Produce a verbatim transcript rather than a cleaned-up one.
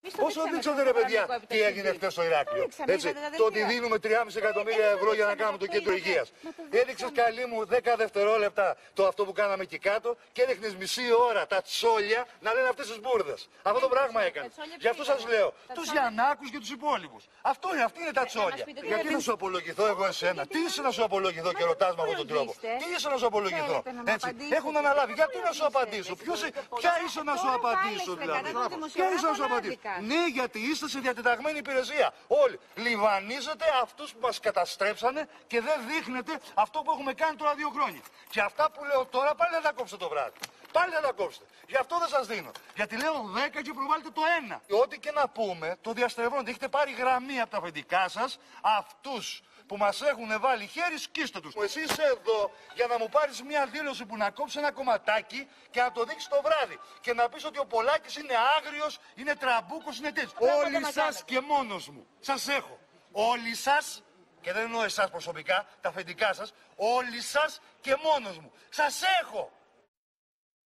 Πόσο δείξατε ρε παιδιά τι έγινε χτες στο Ηράκλειο. Έτσι, το ότι δίνουμε τρία κόμμα πέντε εκατομμύρια ευρώ για να κάνουμε το κέντρο υγείας. Έδειξες καλή μου δέκα δευτερόλεπτα το αυτό που κάναμε εκεί κάτω και έδειχνες μισή ώρα τα τσόλια να λένε αυτές τις μπουρδες. Αυτό το πράγμα έκανες. Γι' αυτό σας λέω, τους Γιαννάκους και τους υπόλοιπους. Αυτό είναι, αυτή είναι τα τσόλια. Γιατί να σου απολογηθώ εγώ εσένα, τι είσαι να σου απολογηθώ και ρωτάς με αυτόν τον τρόπο. Τι είσαι να σου απολογηθώ. Έτσι, έχουν αναλάβει. Γιατί να σου απαντήσω. Ποια είσαι να σου απαντήσω δηλαδή. Ποια είσαι να σου απαντήσω. Ναι, γιατί είστε σε διατεταγμένη υπηρεσία. Όλοι λιβανίζετε αυτούς που μας καταστρέψανε και δεν δείχνετε αυτό που έχουμε κάνει τώρα δύο χρόνια. Και αυτά που λέω τώρα πάλι δεν τα κόψετε το βράδυ. Πάλι δεν τα κόψετε. Γι' αυτό δεν σας δίνω. Γιατί λέω δέκα και προβάλλετε το ένα. Ό,τι και να πούμε, το διαστρεβλώνετε. Έχετε πάρει γραμμή από τα αφεντικά σας αυτούς που μας έχουν βάλει χέρι, σκίστε τους. Εσύ είσαι εδώ για να μου πάρεις μια δήλωση που να κόψει ένα κομματάκι και να το δείξεις το βράδυ. Και να πεις ότι ο Πολάκης είναι άγριος, είναι τραμπούκος, είναι τέτοιο. Όλοι σας και μόνος μου. Σας έχω. Όλοι σας, και δεν εννοώ εσάς προσωπικά, τα αφεντικά σας, όλοι σας και μόνος μου. Σας έχω.